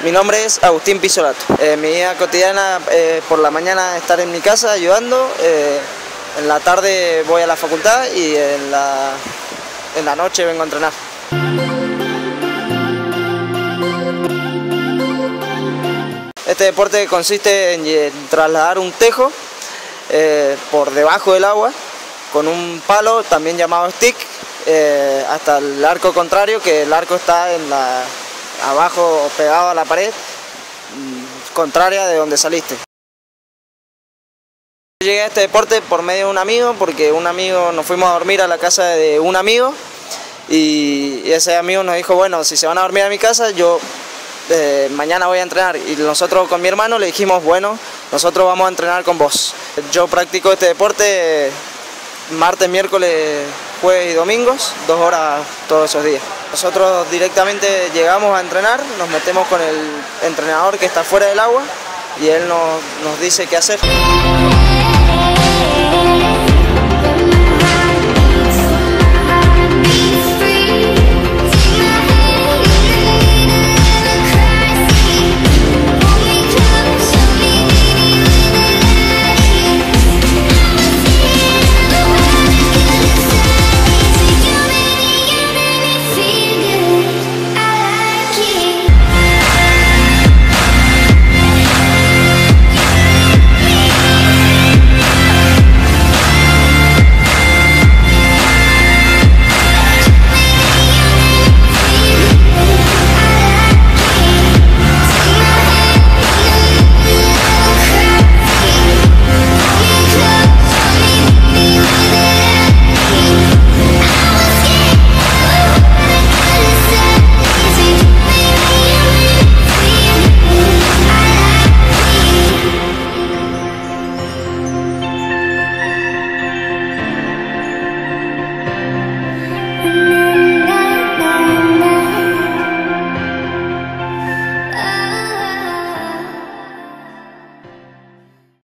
Mi nombre es Agustín Pisolato. Mi vida cotidiana, por la mañana estar en mi casa ayudando, en la tarde voy a la facultad y en la noche vengo a entrenar. Este deporte consiste en trasladar un tejo por debajo del agua con un palo, también llamado stick, hasta el arco contrario, que el arco está abajo pegado a la pared contraria de donde saliste. Llegué a este deporte por medio de un amigo, porque nos fuimos a dormir a la casa de un amigo y ese amigo nos dijo, bueno, si se van a dormir a mi casa, yo mañana voy a entrenar, y nosotros con mi hermano le dijimos, bueno, nosotros vamos a entrenar con vos. Yo practico este deporte martes, miércoles, jueves y domingos, 2 horas todos esos días. Nosotros directamente llegamos a entrenar, nos metemos con el entrenador que está fuera del agua y él nos dice qué hacer.